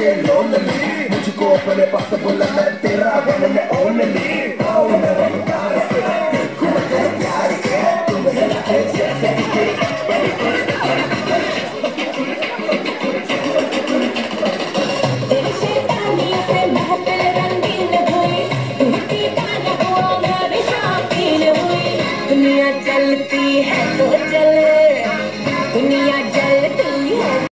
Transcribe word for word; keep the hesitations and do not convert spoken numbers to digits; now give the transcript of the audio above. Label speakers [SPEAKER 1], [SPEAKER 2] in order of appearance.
[SPEAKER 1] feel lonely. मुझको अपने पास बुला मैं तेरा बनने only. आओ मेरे प्यार से देखो मेरे प्यार से तुम्हें लगे जैसे कि
[SPEAKER 2] तेरी शैतानी से महफिल रंगीन हुई, टूटी गाना हुआ मैं भी शौकीन हुई। दुनिया चलती है तो चले